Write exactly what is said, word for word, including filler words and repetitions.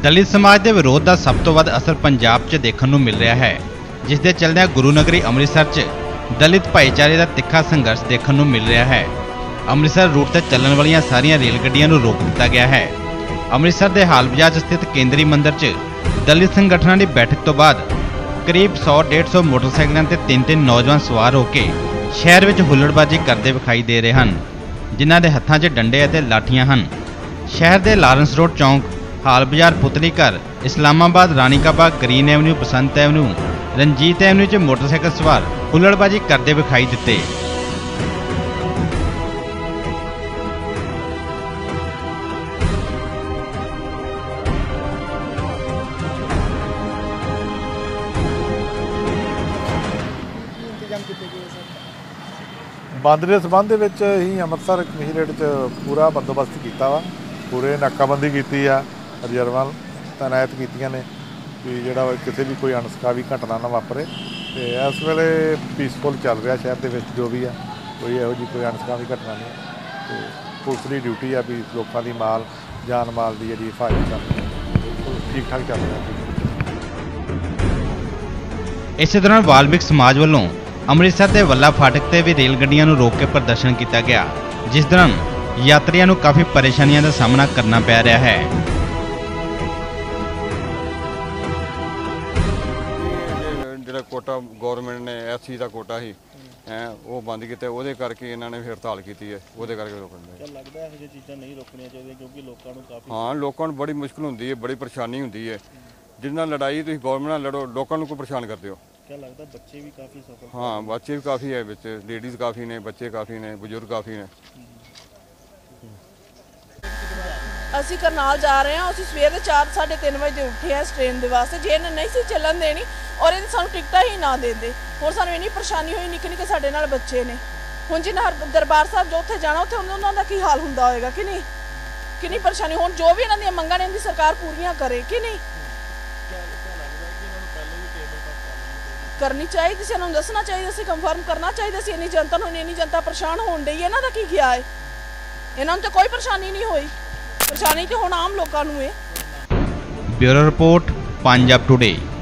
दलित समाज के विरोध का सब तो वध असर पंजाब च देखने को मिल रहा है, जिस दे चलदे गुरु नगरी अमृतसर च दलित भाईचारे का तिखा संघर्ष देखने को मिल रहा है। अमृतसर रूट से चलने वाली सारिया रेल गड्डियां नूं रोक दिता गया है। अमृतसर के हाल बाजार स्थित केंद्रीय मंदिर च दलित संगठनों की बैठक तो बाद करीब सौ डेढ़ सौ मोटरसाइकिलों से तीन तीन नौजवान सवार होकर शहर में हुल्लड़बाजी करते विखाई दे रहे हैं, जिन्हां दे हत्थां 'च डंडे अते लाठियां हैं। शहर के लारेंस रोड चौंक, हाल बाजार, पुतली घर, Islamabad, Rani Ka Bagh, green avenue, Basant avenue, Ranjit avenue च मोटरसाइकिल सवार हुल्लड़बाजी करते विखाई दिते। बंद के संबंध ही अमृतसर कमीशनरेट च पूरा बंदोबस्त किया वा, पूरे नाकाबंदी की रिजर्वां तैनात कीतियां ने कि जोड़ा किसी भी कोई अणसकावी घटना ना वापरे। तो इस वेले पीसफुल चल रहा शहर के जो भी है, कोई यहो जी कोई अणसकावी घटना नहीं। तो पुलिस की ड्यूटी है भी लोगों की माल जान माल की जी हिफाजत करनी, बिल्कुल ठीक ठाक चल रहा है। इस दौरान वाल्मीकि समाज वालों अमृतसर के वल्ला फाटक से भी रेल गड्डियां नूं रोक के प्रदर्शन किया गया, जिस दौरान यात्रियों को काफ़ी परेशानियों का सामना करना पै रहा है। जो कोटा गौरमेंट ने एस सी का कोटा ही है वो बंद किया, वो करके इन्होंने फिर हड़ताल की है, वो करके रोकने लगता है ये चीज़ां नहीं रोकनियां चाहिए क्योंकि लोगों को काफ़ी हाँ लोगों को बड़ी मुश्किल होती है, बड़ी परेशानी होती है। जिन्ना लड़ाई तुम गौरमेंट नाल लड़ो, लोगों को परेशान करते हो। क्या लगता है बच्चे भी काफ़ी सफल? हाँ बच्चे भी काफ़ी है, बच्चे लेडीज़ काफ़ी ने, बच्चे काफ़ी ने, बजुर्ग काफ़ी ने। ਅਸੀਂ ਕਰਨਾਲ ਜਾ ਰਹੇ ਹਾਂ। ਅਸੀਂ ਸਵੇਰ ਦੇ ਚਾਰ ਸਾਢੇ ਤਿੰਨ ਵਜੇ ਉੱਠੇ ਆ ਇਸ ਟ੍ਰੇਨ ਦੇ ਵਾਸਤੇ। ਜੇ ਇਹਨੇ ਨਹੀਂ ਸੀ ਚੱਲਣ ਦੇਣੀ ਔਰ ਇਹਨੇ ਸਾਨੂੰ ਟਿਕਟਾਂ ਹੀ ਨਾ ਦਿੰਦੇ, ਹੋਰ ਸਾਨੂੰ ਇੰਨੀ ਪਰੇਸ਼ਾਨੀ ਹੋਈ। ਨਿੱਕੇ ਨਿੱਕੇ ਸਾਡੇ ਨਾਲ ਬੱਚੇ ਨੇ। ਹੁਣ ਜਿਨ੍ਹਾਂ ਦਰਬਾਰ ਸਾਹਿਬ ਜੋ ਉੱਥੇ ਜਾਣਾ ਉੱਥੇ ਉਹਨਾਂ ਦਾ ਕੀ ਹਾਲ ਹੁੰਦਾ ਹੋਏਗਾ ਕਿ ਨਹੀਂ, ਕਿੰਨੀ ਪਰੇਸ਼ਾਨੀ। ਹੁਣ ਜੋ ਵੀ ਇਹਨਾਂ ਦੀਆਂ ਮੰਗਾਂ ਨੇ ਇਹਦੀ ਸਰਕਾਰ ਪੂਰੀਆਂ ਕਰੇ ਕਿ ਨਹੀਂ ਕਰਨੀ ਚਾਹੀਦੀ ਸੀ, ਇਹਨਾਂ ਨੂੰ ਦੱਸਣਾ ਚਾਹੀਦਾ ਸੀ, ਕੰਫਰਮ ਕਰਨਾ ਚਾਹੀਦਾ ਸੀ। ਇੰਨੀ ਜਨਤਾ ਨੂੰ ਇੰਨੀ ਜਨਤਾ ਪਰੇਸ਼ਾਨ ਹੋਣ ਡਈ, ਇਹਨਾਂ ਦਾ ਕੀ ਗਿਆ ਹੈ? ਇਹਨਾਂ ਨੂੰ ਤਾਂ ਕੋਈ ਪਰੇਸ਼ਾਨੀ ਨਹੀਂ ਹੋਈ, ਪਰੇਸ਼ਾਨੀ ਤੇ ਹੁਣ ਆਮ ਲੋਕਾਂ ਨੂੰ ਹੈ। Bureau report Punjab today.